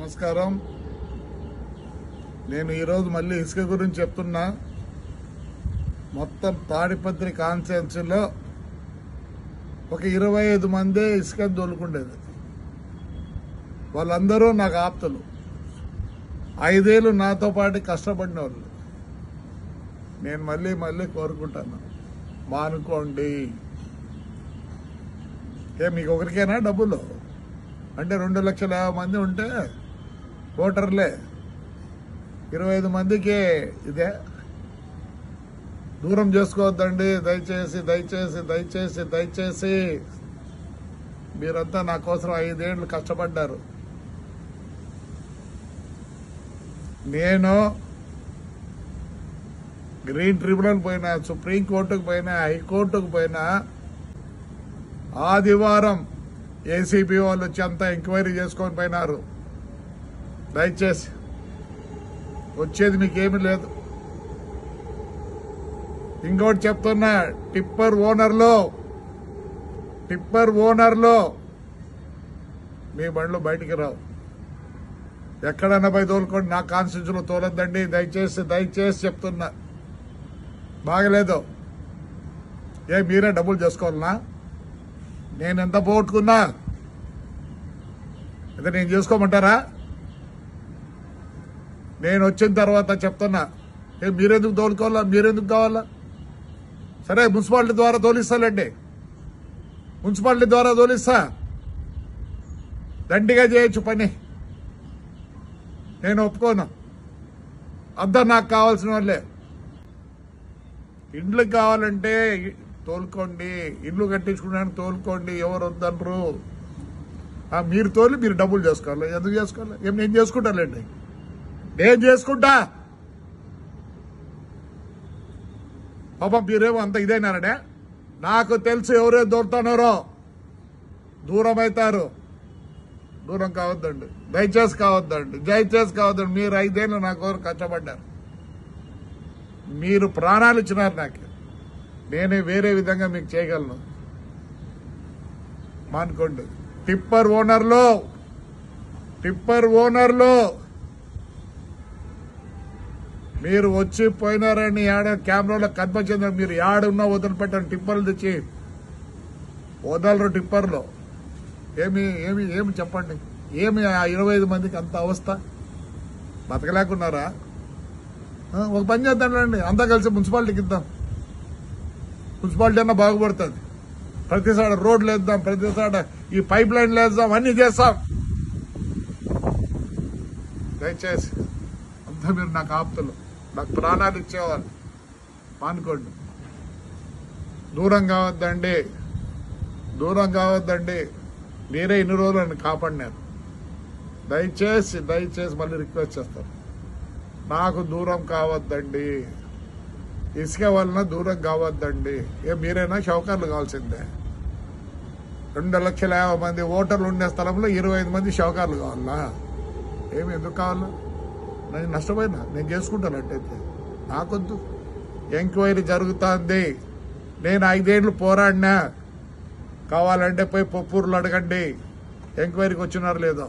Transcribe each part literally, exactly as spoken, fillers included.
నమస్కారం. నేను ఈరోజు మళ్ళీ ఇసుక గురించి చెప్తున్నా. మొత్తం తాడిపత్రి కాన్స్టిట్యున్సీలో ఒక ఇరవై ఐదు మందే ఇసుక దొలుకుండేది. వాళ్ళందరూ నాకు ఆప్తులు, ఐదేళ్ళు నాతో పాటు కష్టపడిన వాళ్ళు. నేను మళ్ళీ మళ్ళీ కోరుకుంటాను, మానుకోండి. ఏ మీకు ఒకరికైనా డబ్బులు అంటే రెండు లక్షల యాభై మంది ఉంటే ఓటర్లే, ఇరవై ఐదు మందికి ఇదే. దూరం చేసుకోవద్దండి దయచేసి దయచేసి దయచేసి దయచేసి. మీరంతా నా కోసం ఐదేళ్లు కష్టపడ్డారు. నేను గ్రీన్ ట్రిబ్యునల్ పోయినా, సుప్రీంకోర్టుకు పోయినా, హైకోర్టుకు పోయినా, ఆదివారం ఏసీబీ వాళ్ళు వచ్చి అంతా ఎంక్వైరీ చేసుకొని పోయినారు. దయచేసి వచ్చేది మీకేమీ లేదు. ఇంకోటి చెప్తున్నా, టిప్పర్ ఓనర్లో టిప్పర్ ఓనర్లో మీ బండ్లు బయటికి రావు. ఎక్కడన్నా పోయి తోలుకోండి, నా కాన్స్టిట్యూన్సీలో తోలొద్దండి దయచేసి దయచేసి చెప్తున్నా. బాగలేదు. ఏ మీరే డబ్బులు చేసుకోవాలనా? నేను ఎంత పోగొట్టుకున్నా అయితే నేను చేసుకోమంటారా? నేను వచ్చిన తర్వాత చెప్తున్నా, ఏ మీరెందుకు తోలుకోవాలా, మీరెందుకు కావాలా? సరే మున్సిపాలిటీ ద్వారా తోలిస్తాలండి, మున్సిపాలిటీ ద్వారా తోలిస్తా, దండిగా చేయొచ్చు పని. నేను ఒప్పుకోను. అంతా నాకు కావాల్సిన వాళ్ళే. ఇండ్లకు కావాలంటే తోలుకోండి, ఇల్లు కట్టించుకున్నాను తోలుకోండి, ఎవరు వద్దనరు. మీరు తోలి మీరు డబ్బులు చేసుకోవాలి. ఎందుకు చేసుకోవాలి? ఏం నేను చేసుకుంటానండి, నేను చేసుకుంటా. పాపం మీరేమో అంత ఇదైనారనే. నాకు తెలుసు ఎవరే దొరుకుతున్నారో. దూరం అవుతారు. దూరం కావద్దండి, దయచేసి కావద్దండి, దయచేసి కావద్దండి. మీరు ఐదేళ్ళు నా కోరు కష్టపడ్డారు, మీరు ప్రాణాలు ఇచ్చినారు నాకు. నేనే వేరే విధంగా మీకు చేయగలను. మానుకోండి. టిప్పర్ ఓనర్లో టిప్పర్ ఓనర్లో మీరు వచ్చి పోయినారని ఆడ కెమెరాలో కనిపించింది. మీరు ఆడున్నా వదిలిపెట్టండి. టిప్పర్లు తెచ్చి వదలరు. టిప్పర్లో ఏమి ఏమి ఏమి చెప్పండి, ఏమి ఆ ఇరవై ఐదు మందికి అంత అవస్థ? బతకలేకున్నారా? ఒక పని చేద్దాంలేండి, అంతా కలిసి మున్సిపాలిటీకి ఇద్దాం. మున్సిపాలిటీ అన్నా బాగుపడుతుంది. ప్రతిసారి రోడ్లు వేద్దాం, ప్రతిసారి ఈ పైప్ లైన్లు వేద్దాం, అన్ని చేస్తాం. దయచేసి అంతా మీరు నాకు ఆప్తులు, నాకు ప్రాణాలు ఇచ్చేవాళ్ళు. మానుకోండి. దూరం కావద్దండి, దూరం కావద్దండి. మీరే ఇన్ని రోజులు నన్ను కాపాడినారు. దయచేసి దయచేసి మళ్ళీ రిక్వెస్ట్ చేస్తాను, నాకు దూరం కావద్దండి. ఇసుక వలన దూరం కావద్దండి. ఏ మీరైనా షౌకర్లు కావాల్సిందే. రెండు లక్షల యాభై మంది ఓటర్లు ఉండే స్థలంలో ఇరవై ఐదు మంది షౌకర్లు కావాలా? ఏమి ఎందుకు కావాలా? నేను నష్టపోయినా, నేను చేసుకుంటాను. అట్టయితే నాకొద్దు. ఎంక్వైరీ జరుగుతుంది. నేను ఐదేళ్లు పోరాడినా. కావాలంటే పోయి పొప్పూరులు అడగండి ఎంక్వైరీకి వచ్చినారు లేదో.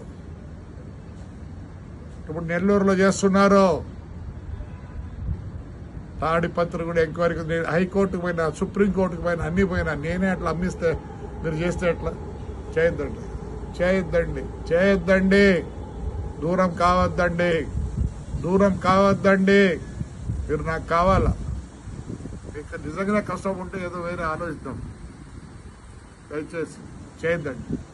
ఇప్పుడు నెల్లూరులో చేస్తున్నారు. తాడిపత్రి కూడా ఎంక్వైరీకి, హైకోర్టుకు పోయినా, సుప్రీంకోర్టుకు పోయినా, అన్ని పోయినా. నేనే అట్లా అమ్మిస్తే మీరు చేస్తే ఎట్లా? చేయొద్దండి, చేయొద్దండి, చేయొద్దండి. దూరం కావద్దండి, దూరం కావద్దండి. మీరు నాకు కావాలా? మీకు నిజంగా కష్టం ఉంటే ఏదో వేరే ఆలోచిద్దాం. దయచేసి చేయొద్దండి.